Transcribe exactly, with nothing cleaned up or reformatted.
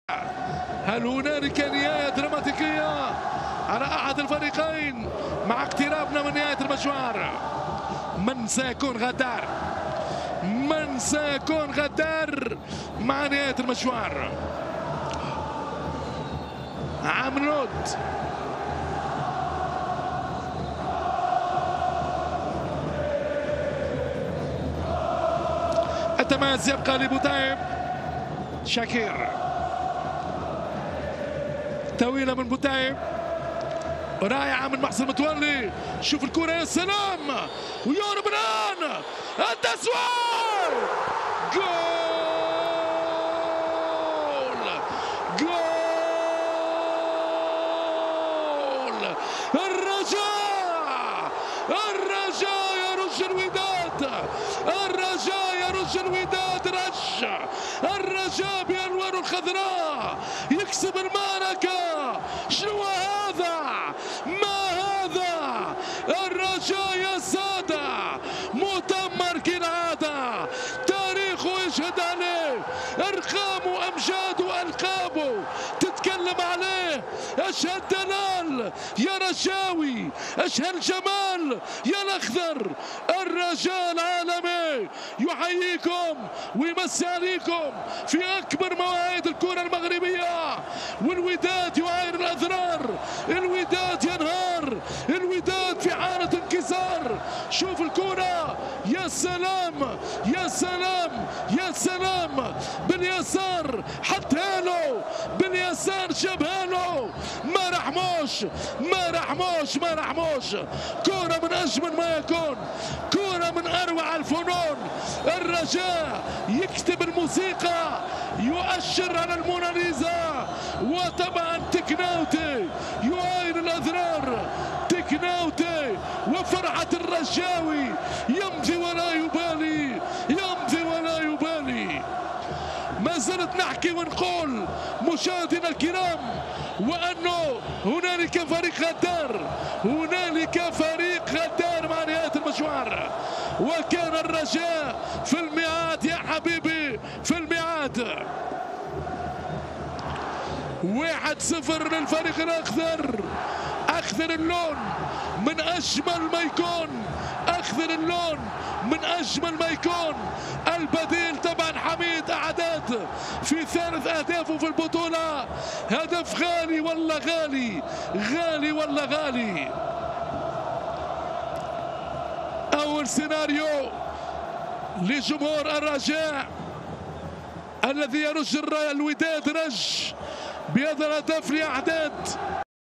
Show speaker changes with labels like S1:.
S1: هل هنالك نهاية دراماتيكية على أحد الفريقين مع اقترابنا من نهاية المشوار؟ من سيكون غدار؟ من سيكون غدار مع نهاية المشوار؟ عمرود التماس يبقى لبوتايب. شاكير طويلة من بوتايب، رائعة من محسن متولي. شوف الكرة، يا سلام، ويور بران التسويق، جول جول الرجاء الرجاء يرج الوداد، الرجاء يرج الوداد، رش الرجاء بألوانه الخضراء يكسب المعركة. شنو هذا؟ ما هذا؟ الرجاء يا سادة مؤتمر كالعادة، تاريخه يشهد عليه، ارقامه وامجاده والقابه تتكلم عليه. اشهد دلال يا رجاوي، اشهد جمال يا الاخضر. الرجاء العالمي يحييكم ويمسي عليكم في اكبر مواعيد الكرة المغربية، والوداد يعاين الاضرار، الوداد ينهار، الوداد في حالة انكسار. شوف الكرة، يا سلام يا سلام يا سلام، باليسار حطها له، باليسار جابها له، ما رحموش ما رحموش ما رحموش. كرة من اجمل ما يكون، كرة من اروع الفنون. الرجاء يكتب الموسيقى، يؤشر على الموناليزا، وطبعا تكناوتي يعاين الاضرار. تكناوتي وفرحة الرجاوي، يمضي ولا يبالي، يمضي ولا يبالي. ما زلت نحكي ونقول مشاهدينا الكرام، وأنه هنالك فريق غدار، هنالك فريق غدار مع نهاية المشوار. وكان الرجاء في الميعاد يا حبيبي، في الميعاد. واحد صفر للفريق الأخضر. أخضر اللون من أجمل ما يكون، أخضر اللون من أجمل ما يكون. البديل طبعا حميد أعداد في ثالث أهدافه في البطولة، هدف غالي والله غالي، غالي والله غالي. أول سيناريو لجمهور الرجاء الذي يرج الوداد، رج بهذا الهدف لأعداد.